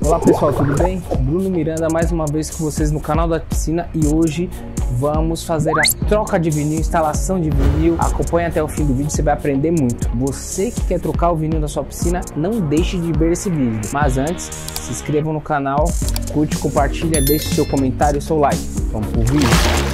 Olá pessoal, tudo bem? Bruno Miranda mais uma vez com vocês no canal da piscina e hoje vamos fazer a troca de vinil, instalação de vinil. Acompanhe até o fim do vídeo, você vai aprender muito. Você que quer trocar o vinil da sua piscina, não deixe de ver esse vídeo. Mas antes, se inscreva no canal, curte, compartilha, deixe seu comentário e seu like. Vamos pro vídeo.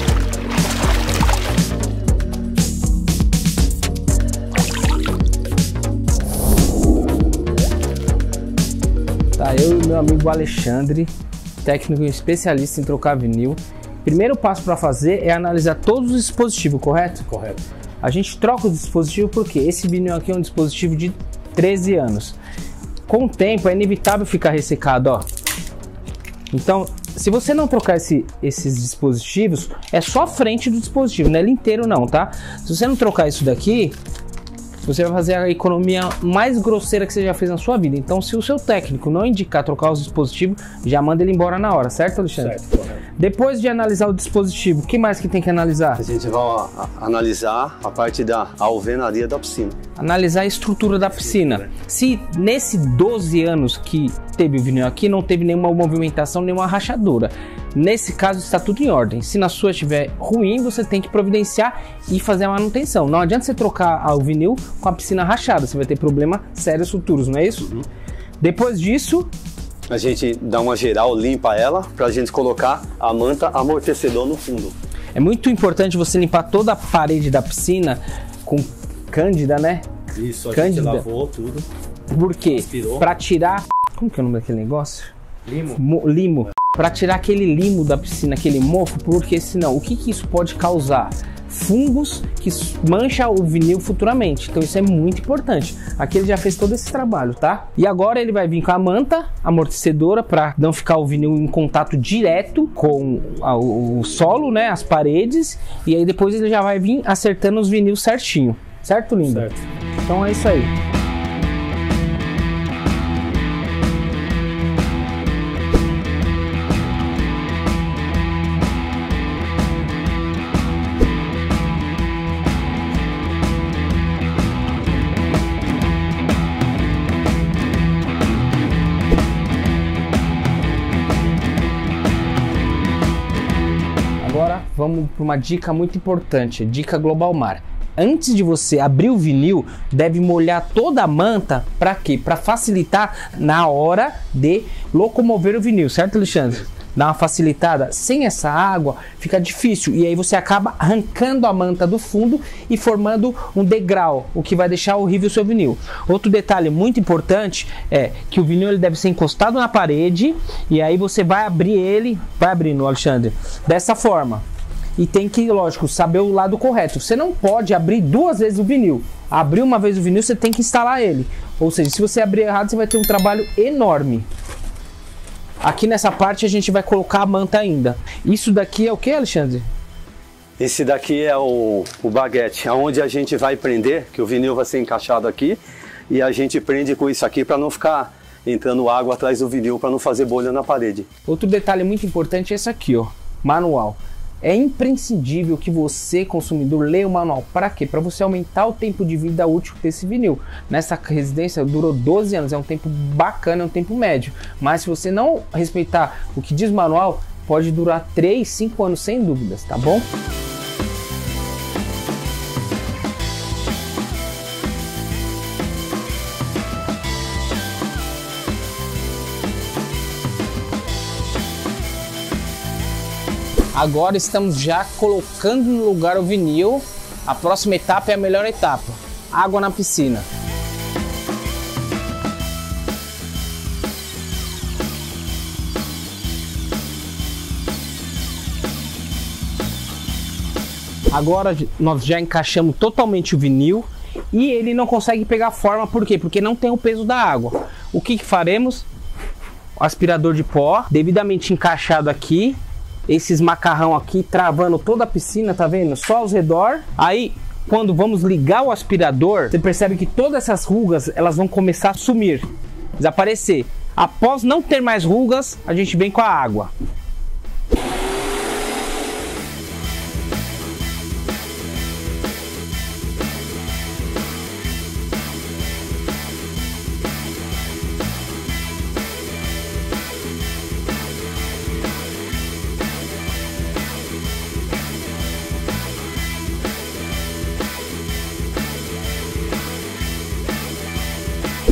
Tá, eu e meu amigo Alexandre, técnico e especialista em trocar vinil. Primeiro passo para fazer é analisar todos os dispositivos, correto? Correto. A gente troca o dispositivo porque esse vinil aqui é um dispositivo de 13 anos. Com o tempo é inevitável ficar ressecado, ó. Então, se você não trocar esses dispositivos, é só a frente do dispositivo, não é ele inteiro não, tá? Se você não trocar isso daqui, você vai fazer a economia mais grosseira que você já fez na sua vida. Então, se o seu técnico não indicar trocar os dispositivos, já manda ele embora na hora, certo, Alexandre? Certo, correto. Depois de analisar o dispositivo, o que mais que tem que analisar? A gente vai analisar a parte da alvenaria da piscina. Analisar a estrutura da piscina. Se nesse 12 anos que teve o vinil aqui, não teve nenhuma movimentação, nenhuma rachadura. Nesse caso está tudo em ordem. Se na sua estiver ruim, você tem que providenciar e fazer a manutenção. Não adianta você trocar o vinil com a piscina rachada, você vai ter problemas sérios futuros, não é isso? Uhum. Depois disso, a gente dá uma geral, limpa ela, para a gente colocar a manta amortecedor no fundo. É muito importante você limpar toda a parede da piscina com cândida, né? Isso, a cândida. gente lavou tudo. Por quê? Para tirar... Como que é o nome daquele negócio? Limo. Limo. Para tirar aquele limo da piscina, aquele mofo, porque senão, o que isso pode causar? Fungos que mancha o vinil futuramente. Então isso é muito importante. Aqui ele já fez todo esse trabalho, tá? E agora ele vai vir com a manta amortecedora para não ficar o vinil em contato direto com o solo, né? As paredes. E aí depois ele já vai vir acertando os vinil certinho. Certo, lindo? Certo. Então é isso aí. Agora vamos para uma dica muito importante, dica Global Mar. Antes de você abrir o vinil, deve molhar toda a manta, para quê? Para facilitar na hora de locomover o vinil, certo, Alexandre? Dá uma facilitada. Sem essa água fica difícil e aí você acaba arrancando a manta do fundo e formando um degrau, o que vai deixar horrível o seu vinil. Outro detalhe muito importante é que o vinil ele deve ser encostado na parede e aí você vai abrir ele, vai abrindo, Alexandre, dessa forma. E tem que, lógico, saber o lado correto. Você não pode abrir duas vezes o vinil. Abrir uma vez o vinil, você tem que instalar ele. Ou seja, se você abrir errado, você vai ter um trabalho enorme. Aqui nessa parte a gente vai colocar a manta ainda. Isso daqui é o que, Alexandre? Esse daqui é o baguete, onde a gente vai prender, que o vinil vai ser encaixado aqui. E a gente prende com isso aqui para não ficar entrando água atrás do vinil, para não fazer bolha na parede. Outro detalhe muito importante é esse aqui, ó, manual. É imprescindível que você, consumidor, leia o manual. Para quê? Para você aumentar o tempo de vida útil desse vinil. Nessa residência durou 12 anos, é um tempo bacana, é um tempo médio. Mas se você não respeitar o que diz o manual, pode durar 3, 5 anos sem dúvidas, tá bom? Agora estamos já colocando no lugar o vinil. A próxima etapa é a melhor etapa: água na piscina. Agora nós já encaixamos totalmente o vinil e ele não consegue pegar forma. Por quê? Porque não tem o peso da água. O que faremos? O aspirador de pó devidamente encaixado aqui. Esses macarrão aqui travando toda a piscina, tá vendo? Só aos redor. Aí, quando vamos ligar o aspirador, você percebe que todas essas rugas, elas vão começar a sumir, desaparecer. Após não ter mais rugas, a gente vem com a água.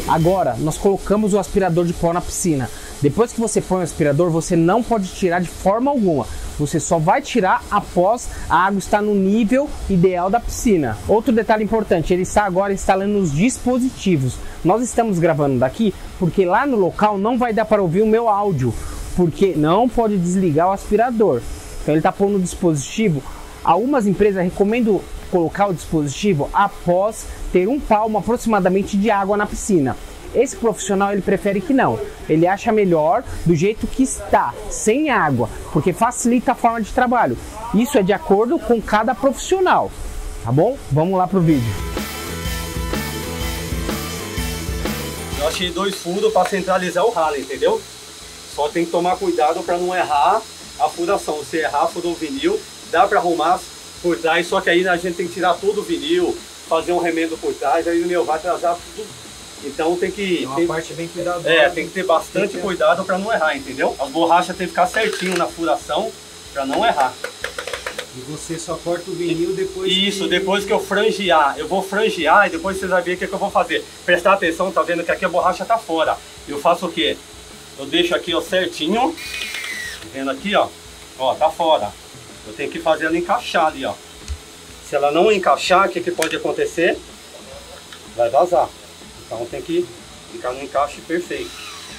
Agora, nós colocamos o aspirador de pó na piscina. Depois que você põe o aspirador, você não pode tirar de forma alguma. Você só vai tirar após a água estar no nível ideal da piscina. Outro detalhe importante, ele está agora instalando os dispositivos. Nós estamos gravando daqui porque lá no local não vai dar para ouvir o meu áudio, porque não pode desligar o aspirador. Então ele está pondo o dispositivo. Algumas empresas recomendam colocar o dispositivo após ter 1 palmo aproximadamente de água na piscina. Esse profissional ele prefere que não, ele acha melhor do jeito que está, sem água, porque facilita a forma de trabalho. Isso é de acordo com cada profissional, tá bom? Vamos lá pro vídeo. Eu achei 2 furos para centralizar o ralo, entendeu? Só tem que tomar cuidado para não errar a furação. Se errar, furou o vinil, dá para arrumar por trás, só que aí a gente tem que tirar todo o vinil, fazer um remendo por trás, aí vai atrasar tudo. Então tem que... É uma parte bem cuidadosa. Tem que ter bastante cuidado para não errar, entendeu? As borrachas tem que ficar certinho na furação para não errar. E você só corta o vinil depois depois que eu frangear. Eu vou frangear e depois vocês vão ver o que eu vou fazer. Prestar atenção, tá vendo que aqui a borracha tá fora. Eu faço o quê? Eu deixo aqui, ó, certinho. Tá vendo aqui, ó? Ó, tá fora. Eu tenho que fazer ela encaixar ali, ó. Se ela não encaixar, o que pode acontecer? Vai vazar. Então tem que ficar no encaixe perfeito.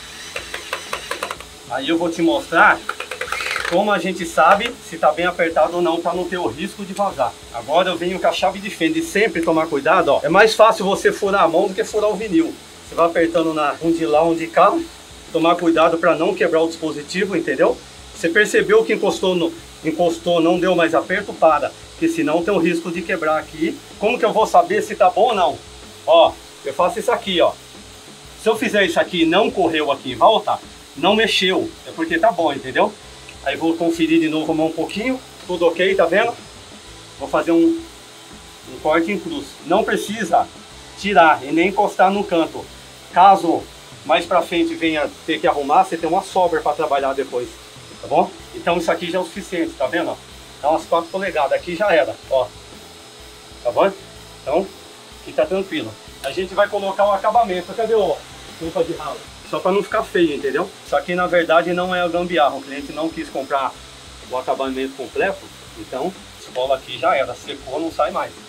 Aí eu vou te mostrar como a gente sabe se está bem apertado ou não, para não ter o risco de vazar. Agora eu venho com a chave de fenda e sempre tomar cuidado, ó. É mais fácil você furar a mão do que furar o vinil. Você vai apertando um de lá, um de cá. Tomar cuidado para não quebrar o dispositivo, entendeu? Você percebeu que encostou, não deu mais aperto, para. Porque senão tem o risco de quebrar aqui. Como que eu vou saber se tá bom ou não? Ó. Eu faço isso aqui, ó. Se eu fizer isso aqui e não correu aqui em volta, não mexeu. É porque tá bom, entendeu? Aí vou conferir de novo a mão um pouquinho. Tudo ok, tá vendo? Vou fazer um corte em cruz. Não precisa tirar e nem encostar no canto. Caso mais pra frente venha ter que arrumar, você tem uma sobra para trabalhar depois. Tá bom? Então isso aqui já é o suficiente, tá vendo? Dá umas 4 polegadas. Aqui já era, ó. Tá bom? Então, aqui tá tranquilo. A gente vai colocar o acabamento. Cadê o tampa de ralo? Só para não ficar feio, entendeu? Isso aqui na verdade não é a gambiarra. O cliente não quis comprar o acabamento completo. Então, escola aqui já era. Secou, não sai mais.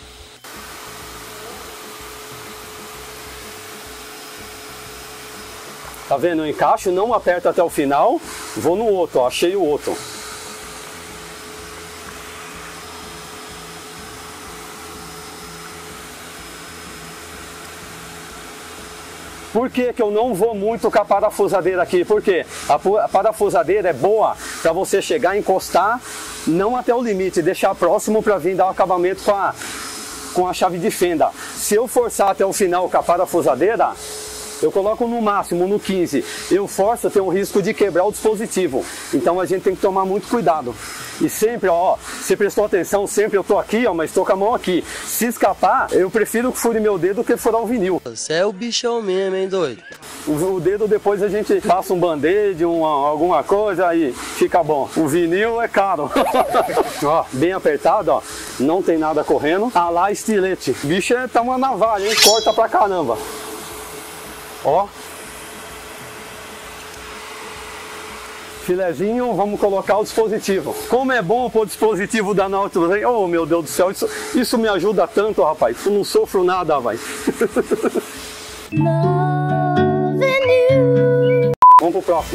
Tá vendo? Eu encaixo, não aperto até o final. Vou no outro, ó. Achei o outro. Por que que eu não vou muito com a parafusadeira aqui? Porque a parafusadeira é boa para você chegar e encostar, não até o limite, deixar próximo para vir dar o acabamento com a chave de fenda. Se eu forçar até o final com a parafusadeira, eu coloco no máximo, no 15. Eu forço, eu tenho um risco de quebrar o dispositivo. Então a gente tem que tomar muito cuidado. E sempre, ó, você prestou atenção, sempre eu tô aqui, ó, mas tô com a mão aqui. Se escapar, eu prefiro que fure meu dedo do que furar o vinil. Você é o bichão mesmo, hein, doido? O dedo depois a gente passa um band-aid, alguma coisa, aí fica bom. O vinil é caro. Ó, bem apertado, ó. Não tem nada correndo. Ah lá, estilete. Bicho tá uma navalha, hein? Corta pra caramba. Ó. Filezinho, vamos colocar o dispositivo. Como é bom pôr o dispositivo da Nautilus. Oh, meu Deus do céu, isso me ajuda tanto, rapaz. Eu não sofro nada, vai. Vamos pro próximo.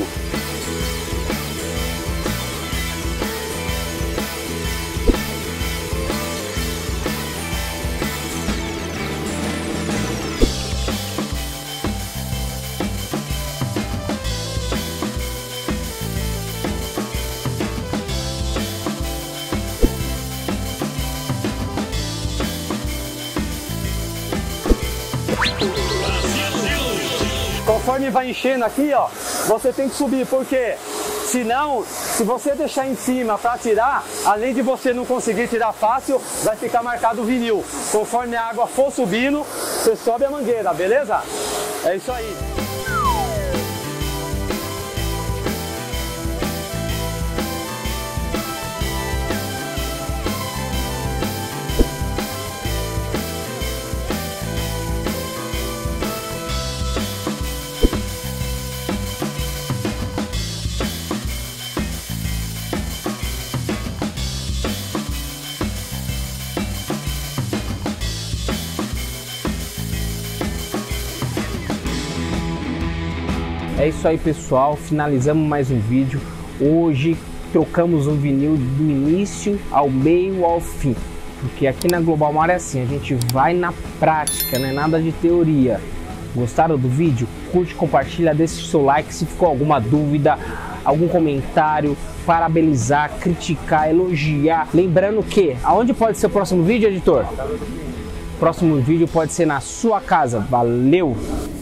Conforme vai enchendo aqui, ó, você tem que subir, porque senão, se você deixar em cima para tirar, além de você não conseguir tirar fácil, vai ficar marcado o vinil. Conforme a água for subindo, você sobe a mangueira, beleza? É isso aí. É isso aí, pessoal, finalizamos mais um vídeo. Hoje trocamos um vinil do início ao meio ao fim, porque aqui na Global Mar é assim, a gente vai na prática, não é nada de teoria. Gostaram do vídeo? Curte, compartilha, deixe seu like. Se ficou alguma dúvida, algum comentário, parabenizar, criticar, elogiar. Lembrando que, aonde pode ser o próximo vídeo, editor? Próximo vídeo pode ser na sua casa. Valeu!